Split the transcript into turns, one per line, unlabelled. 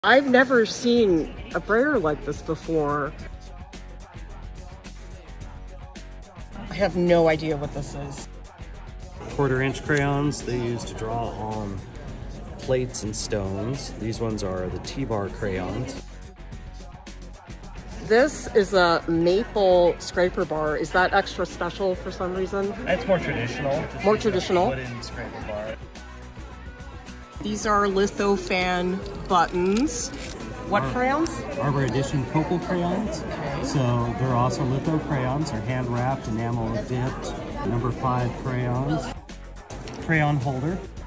I've never seen a brayer like this before. I have no idea what this is.
1/4-inch crayons they use to draw on plates and stones. These ones are the T-bar crayons.
This is a maple scraper bar. Is that extra special for some reason?
It's more traditional.
More traditional.
Wooden scraper bar.
These are Lithofan buttons. What crayons?
Arbor Edition Copal crayons.
Okay.
So they're also litho crayons. They're hand wrapped, enamel dipped. Number 5 crayons. Crayon holder.